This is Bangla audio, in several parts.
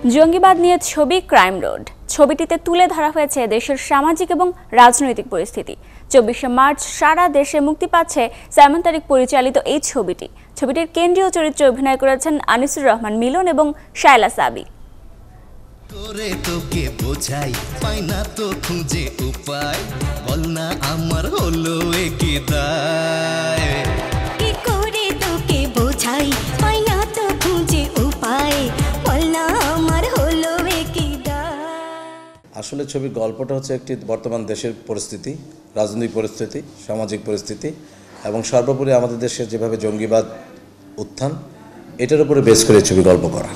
জঙ্গিবাদ নিয়ে ছবি ক্রাইম রোড। ছবিটিতে তুলে ধরা হয়েছে দেশের সামাজিক এবং রাজনৈতিক পরিস্থিতি। 24শে মার্চ সারা দেশে মুক্তি পাচ্ছে সাইমন তারিক পরিচালিত এই ছবিটি। ছবিটির কেন্দ্রীয় চরিত্রে অভিনয় করেছেন আনিসুর রহমান মিলন এবং শায়লা সাবি। করে তোকে বোঝাই পাই না তো খুঁজে উপায়, বল না আমার হলো একই দায়। কি করে তোকে বোঝাই পাই না তো খুঁজে উপায়, বল না আমার হলো একই দায়। আসলে ছবির গল্পটা হচ্ছে একটি বর্তমান দেশের পরিস্থিতি, রাজনৈতিক পরিস্থিতি, সামাজিক পরিস্থিতি এবং সর্বোপরি আমাদের দেশে যেভাবে জঙ্গিবাদ উত্থান, এটার উপরে বেস করে ছবি গল্প করা।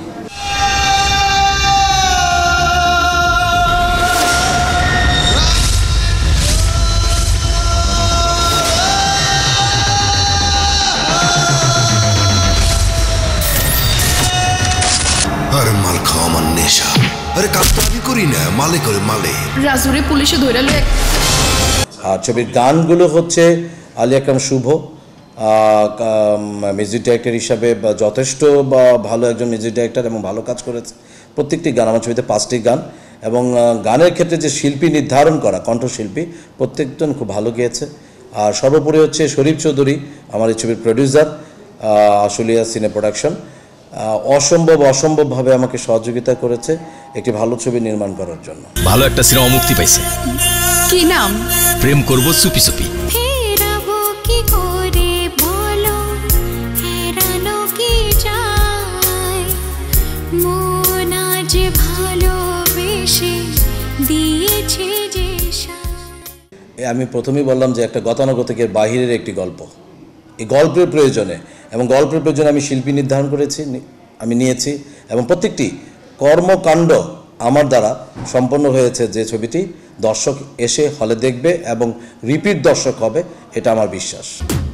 আরে মাল খাওয়া আমার নেশা। আরে কাজ তো আমি করি না, মালে করে মালে। রাজুরে পুলিশে ধইরালো। আর ছবির গানগুলো হচ্ছে আলী আকরাম শুভ মিউজিক ডাইরেক্টর হিসাবে যথেষ্ট ভালো একজন মিউজিক ডাইরেক্টর এবং ভালো কাজ করেছে। প্রত্যেকটি গান আমার ছবিতে 5টি গান এবং গানের ক্ষেত্রে যে শিল্পী নির্ধারণ করা কণ্ঠশিল্পী প্রত্যেকজন খুব ভালো গেয়েছে। আর সর্বোপরি হচ্ছে শরীফ চৌধুরী আমার এই ছবির প্রডিউসার, আশুলিয়া সিনে প্রোডাকশন অসম্ভবভাবে আমাকে সহযোগিতা করেছে একটি ভালো ছবি নির্মাণ করার জন্য। ভালো একটা সিনেমা মুক্তি পাইছে। কি নাম? প্রেম করব চুপি চুপি। ফেরাবো কি করে বলো, ফেরানো কি যায়, মন আজ ভালোবেসে দিয়েছে যে সায়। আমি প্রথমেই বললাম যে একটা গতানুগতিকের বাহিরের একটি গল্প, এই গল্পের প্রয়োজনে এবং গল্পের প্রয়োজনে আমি শিল্পী নির্ধারণ করেছি, আমি নিয়েছি এবং প্রত্যেকটি কর্মকাণ্ড আমার দ্বারা সম্পন্ন হয়েছে। যে ছবিটি দর্শক এসে হলে দেখবে এবং রিপিট দর্শক হবে, এটা আমার বিশ্বাস।